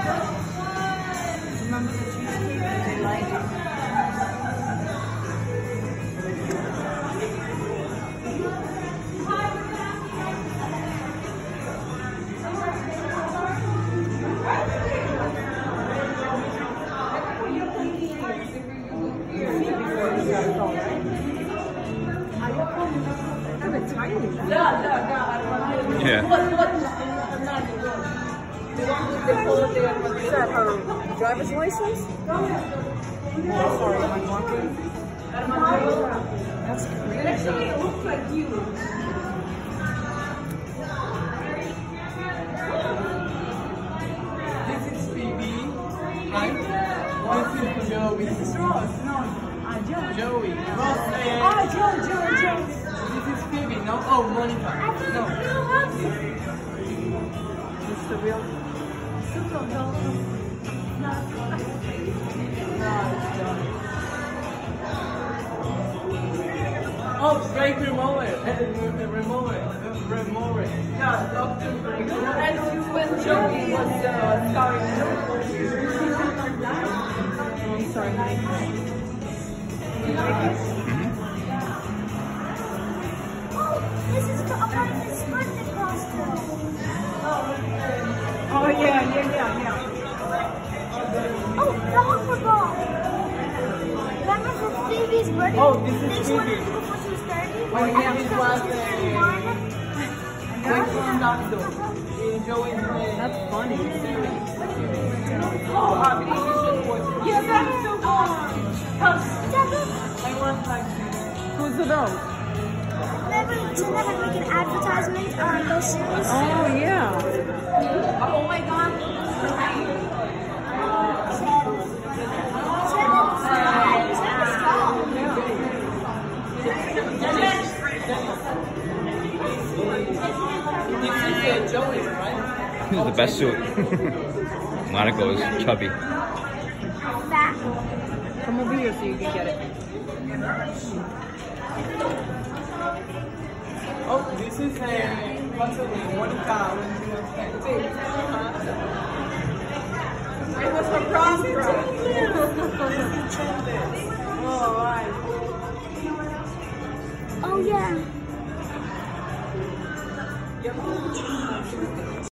Remember the cheesecake that they like? Yeah. Is that her driver's license? Oh, sorry, am I walking? That's crazy. Actually, it looks like you. This is Phoebe. Right? This is Joey. This is Ross. No, Joey. Ross and... Joe. This is Phoebe, no? Oh, Monica. No. This is the real... Oh, Frank Ramone. Yeah, Dr. Frank Ramone. And you and Joey was starring. I'm sorry, Mike. You like it? This is a part of his birthday costume. Oh, yeah. Oh, the Hopper Ball. Remember for Phoebe's birthday? Oh, this is They just wanted Phoebe. to go for some 30. Oh, yeah, this was Doctor. Joey's name. That's funny. Oh, Yeah, that's so fun. I want like... Who's the dog? Remember to never make an advertisement on those shoes? Oh, yeah. Oh my god. Joey, right? This is the best suit. Monica is chubby. Fat. Come over here so you can get it. Oh, this is a possibly Monica. It was from prom. Oh, right. Oh, yeah. Yep.